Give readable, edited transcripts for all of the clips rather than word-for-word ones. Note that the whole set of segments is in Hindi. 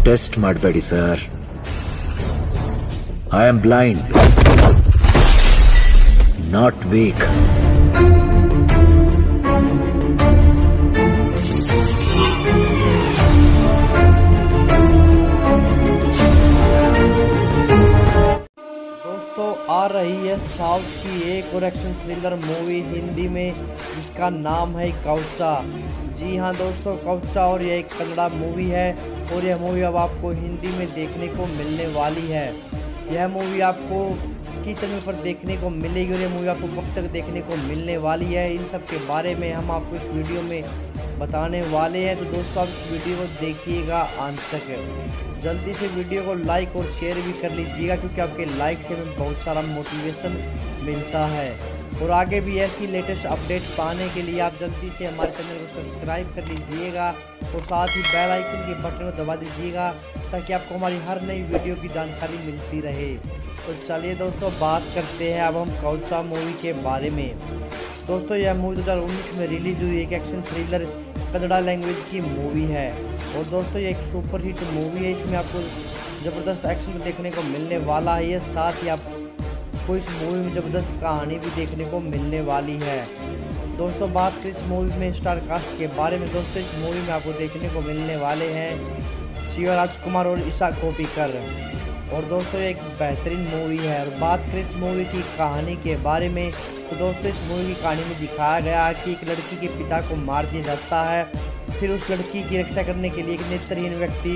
ಟೆಸ್ಟ್ ಮಾಡಬೇಡಿ sir. I am blind, not weak. दोस्तों आ रही है साउथ की एक और एक्शन थ्रिलर मूवी हिंदी में, जिसका नाम है कवचा। जी हाँ दोस्तों, कवचा, और यह एक कन्नड़ा मूवी है और यह मूवी अब आपको हिंदी में देखने को मिलने वाली है। यह मूवी आपको की चैनल पर देखने को मिलेगी और यह मूवी आपको कब तक देखने को मिलने वाली है, इन सब के बारे में हम आपको इस वीडियो में बताने वाले हैं। तो दोस्तों आप इस वीडियो को देखिएगा अंत तक। जल्दी से वीडियो को लाइक और शेयर भी कर लीजिएगा, क्योंकि आपके लाइक से हमें बहुत सारा मोटिवेशन मिलता है। और आगे भी ऐसी लेटेस्ट अपडेट पाने के लिए आप जल्दी से हमारे चैनल को सब्सक्राइब कर लीजिएगा और साथ ही बेल आइकन के बटन को दबा दीजिएगा, ताकि आपको हमारी हर नई वीडियो की जानकारी मिलती रहे। तो चलिए दोस्तों बात करते हैं अब हम कवचा मूवी के बारे में। दोस्तों यह मूवी 2019 में रिलीज हुई एक एक्शन थ्रिलर कन्नड़ा लैंग्वेज की मूवी है। और दोस्तों ये एक सुपर हिट मूवी है, इसमें आपको ज़बरदस्त एक्शन देखने को मिलने वाला है। ये साथ ही आपको इस मूवी में ज़बरदस्त कहानी भी देखने को मिलने वाली है। दोस्तों बात करें इस मूवी में स्टार कास्ट के बारे में, दोस्तों इस मूवी में आपको देखने को मिलने वाले हैं शिव राजकुमार और ईशा कोप्पिकर। और दोस्तों ये एक बेहतरीन मूवी है। और बात करें इस मूवी की कहानी के बारे में, तो दोस्तों इस मूवी की कहानी में दिखाया गया है कि एक लड़की के पिता को मार दिया जाता है, फिर उस लड़की की रक्षा करने के लिए एक नेत्रहीन व्यक्ति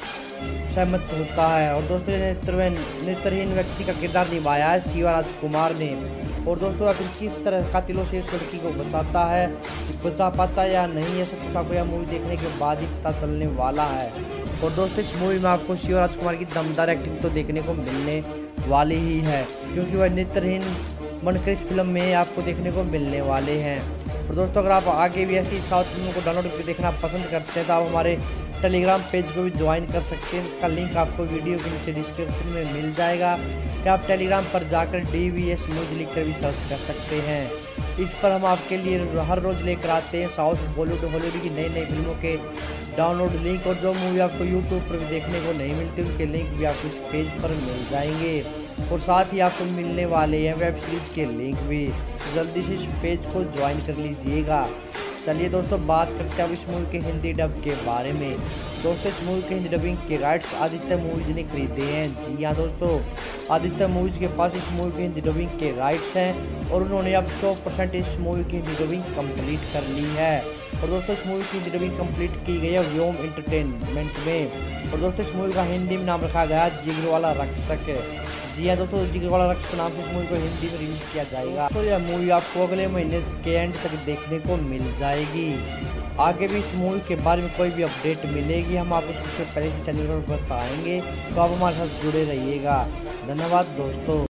सहमत होता है। और दोस्तों नेत्रहीन व्यक्ति का किरदार निभाया है शिव राजकुमार ने। और दोस्तों आखिर किस तरह कातिलों से उस लड़की को बचाता है, बचा पाता है या नहीं, ये सब कुछ आपको यह मूवी देखने के बाद ही पता चलने वाला है। और दोस्तों इस मूवी में आपको शिव राजकुमार की दमदार एक्टिंग तो देखने को मिलने वाली ही है, क्योंकि वह नेत्रहीन बनकर इस फिल्म में आपको देखने को मिलने वाले हैं। और दोस्तों अगर आप आगे भी ऐसी साउथ फिल्मों को डाउनलोड करके देखना पसंद करते हैं, तो आप हमारे टेलीग्राम पेज को भी ज्वाइन कर सकते हैं, जिसका लिंक आपको वीडियो के नीचे डिस्क्रिप्शन में मिल जाएगा, या आप टेलीग्राम पर जाकर DVS मूवी लिख कर भी सर्च कर सकते हैं। इस पर हम आपके लिए हर रोज़ लेकर आते हैं साउथ, बॉलीवुड, हॉलीवुड की नई नई फिल्मों के डाउनलोड लिंक। और जो मूवी आपको यूट्यूब पर भी देखने को नहीं मिलती, उनके लिंक भी आपको इस पेज पर मिल जाएंगे। और साथ ही आपको मिलने वाले हैं वेब सीरीज़ के लिंक भी, जल्दी से इस पेज को ज्वाइन कर लीजिएगा। चलिए दोस्तों बात करते हैं अब इस मूवी के हिंदी डब के बारे में। दोस्तों इस मूवी के हिंदी डबिंग के राइट्स आदित्य मूवीज ने खरीदे हैं। जी हाँ दोस्तों, आदित्य मूवीज के पास इस मूवी की हिंदी डबिंग के राइट्स हैं और उन्होंने अब 100% इस मूवी की हिंदी डबिंग कंप्लीट कर ली है। और दोस्तों इस मूवी की हिंदी डबिंग कंप्लीट की गई है व्योम एंटरटेनमेंट में। और दोस्तों इस मूवी का हिंदी में नाम रखा गया है जिगर वाला रक्षक। जी हाँ दोस्तों, जिगर वाला रक्षक के नाम से इस मूवी को हिंदी में रिलीज किया जाएगा। तो यह मूवी आपको अगले महीने के एंड तक देखने को मिल जाएगी। आगे भी इस मूवी के बारे में कोई भी अपडेट मिलेगी, हम आपको सबसे पहले से चैनल पर बताएंगे, तो आप हमारे साथ जुड़े रहिएगा। धन्यवाद दोस्तों।